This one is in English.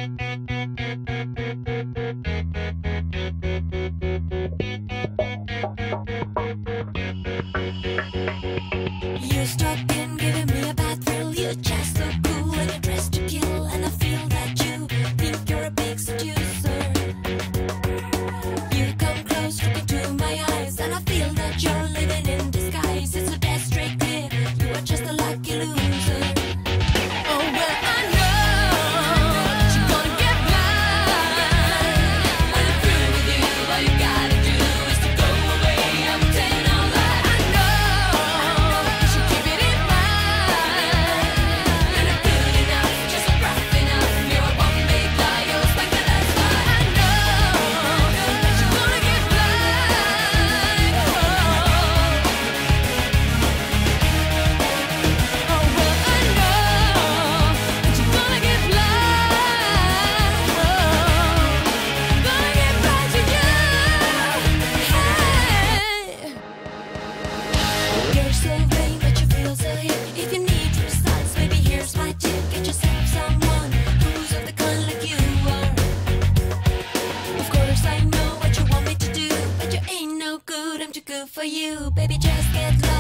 You struck in, giving me a bad thrill. You're just so cool and you're dressed to kill. And I feel that you think you're a big seducer. You come close, look into my eyes, and I feel that you're living in disguise. It's the best straight clear, you are just a lucky loser. Oh well, I know that you're gonna get mine. When I'm through with you, all you gotta do is to go away. I'm telling all that I know. You should keep it in mind. You're not good enough, just not rough enough. You're a one big lie, you're a spanker, that's why I know that you're gonna get blind. Oh well, I know that you're gonna get blind. Gonna get blind to you. Hey. You're so vain, but you feel so hip. If you need results, maybe here's my tip. Get yourself someone who's of the kind like you are. Of course I know what you want me to do, but you ain't no good, I'm too good for you. Baby, just get lost.